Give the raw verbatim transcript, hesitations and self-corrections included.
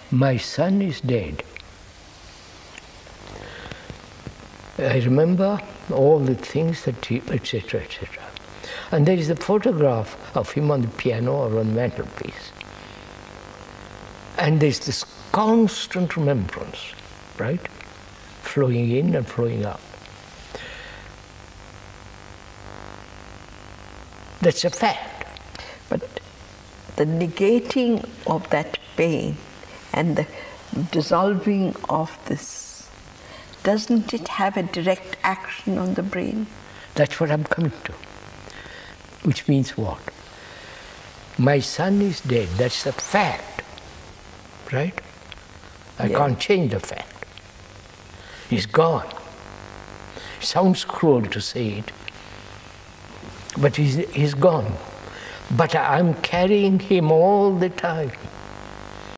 My son is dead. I remember all the things that he, et cetera, et cetera. And there is a photograph of him on the piano or on the mantelpiece. And there's this constant remembrance, right? Flowing in and flowing out. That's a fact. But the negating of that pain and the dissolving of this, doesn't it have a direct action on the brain? That's what I'm coming to. Which means what? My son is dead. That's a fact, right? I Yeah. can't change the fact. He's gone. It sounds cruel to say it, but he's, he's gone. But I'm carrying him all the time.